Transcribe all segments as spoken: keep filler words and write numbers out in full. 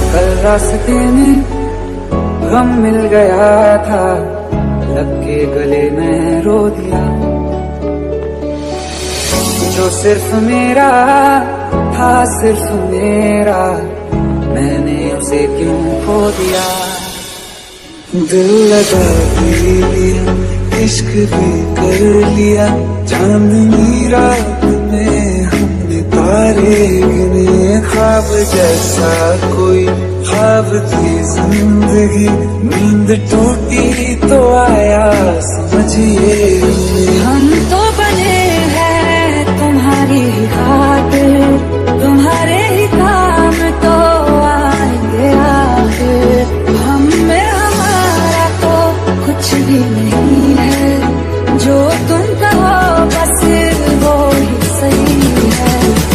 कल रास्ते में गम मिल गया था, लग के गले में रो दिया। जो सिर्फ मेरा था, सिर्फ मेरा, मैंने उसे क्यों खो दिया। दिल लगा भी लिया, इश्क भी कर लिया, चांदनी रात में हमने तारे गिने। ख्वाब जैसा कोई ख्वाब थी जिंदगी, नींद टूटी तो आया समझिए। हम तो बने हैं तुम्हारी खातिर, तुम्हारे ही काम तो आएंगे आखिर। हम में हमारा तो कुछ भी नहीं है, जो तुम कहो बस वो ही सही है।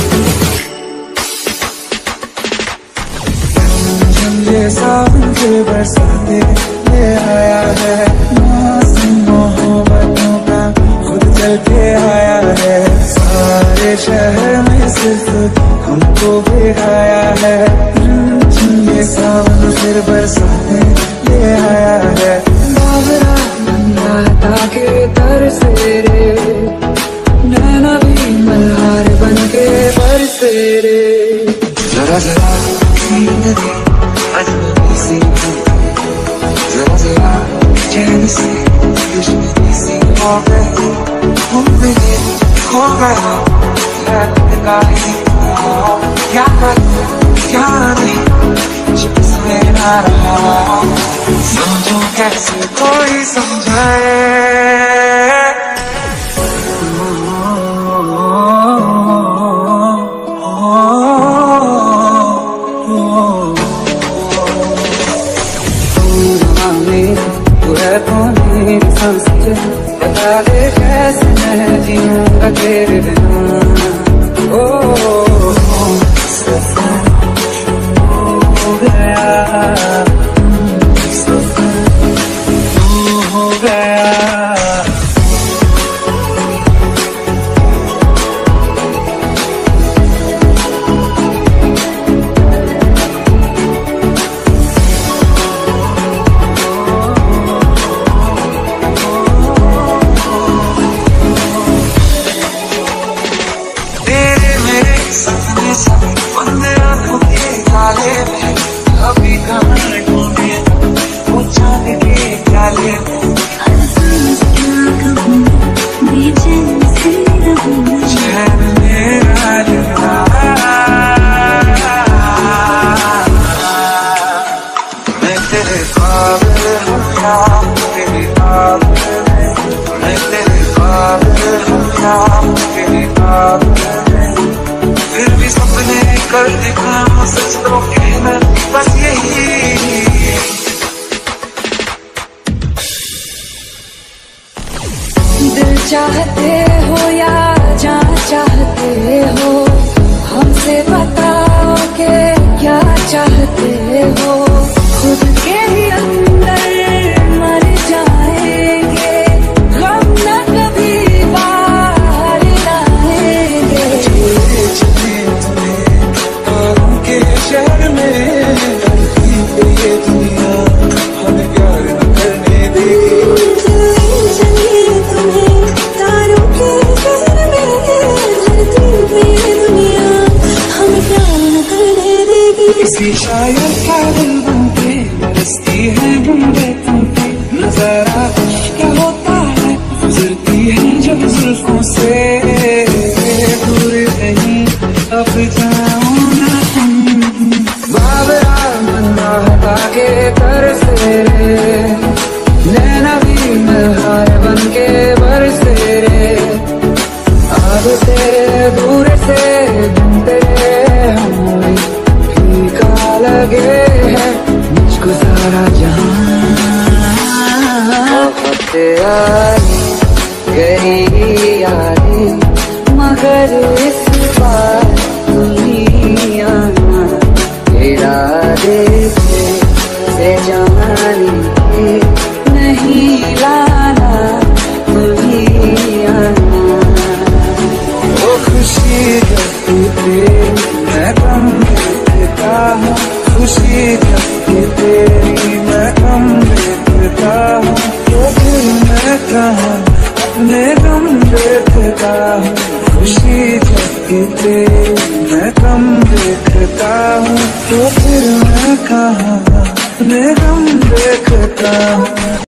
ये सावन के बरसाते ले आया है, मौसम मोहब्बतों का खुद चल के आया है। सारे शहर में सिर्फ हमको भिगाया है, ये सावन फिर बरसाते ले आया है। बाबरा बंदा के तरसे रे, नैना भी मल्हार बन के बरसे रे। जरा जरा जिंदगी अजनबी सी, जरा जरा चैन से खुशबू सी हो गई। घूम गई खो गया लटका ही, क्या करूं क्या नहीं कुछ समझ ना रहा। समझो कैसे कोई समझाए। बता दे कैसे मैं जीऊंगा तेरे बिना। ओ सफर हो गया, सफर हो गया। अभी कहाँ ढूंढे वो चांद के प्याले में, चैन मेरा लगा। मैं तेरे ख्वाब हूँ यार, तेरे ख्वाब में, मैं तेरे ख्वाब हूँ यार, तेरे ख्वाब में। फिर भी सपने कर दिखाऊं सच तो कहना बस यही। दिल चाहते हो या जान चाहते हो, हमसे बताओ के क्या चाहते हो। खुद के ही अंदर मर जाएंगे, हम न कभी बाहर लाएंगे। शहर में ये दुनिया हमें प्यार न करने देगी। तुम्हें तारों के शहर में, धरती पे ये दुनिया हमें प्यार न करने देगी। किसी शायर का दिल बनके बरसती है बूंदे तुमसे, नजारा क्या होता है गुजरती है जब जुल्फों से। दूर कहीं अब जाऊं ना तुम, बाबरा बंदा हटा के तरसे रे, नैना भी मल्हार बन के बरसे रे। अब तेरे दूर से दिन तेरे हमें फीका लगे है, मुझको सारा जहां। बहुत यारी गई यारी, मगर इस बार तुम्हीं आना। इरादे से जानी नहीं लाना, तुम्हीं आना। वो खुशी जब टूटे मैं गम देता हूँ, खुशी देखता हूँ खुशी जब तेरी मैं कम देखता हूँ तो फिर मैं कहाँ मैं गम देखता हूँ।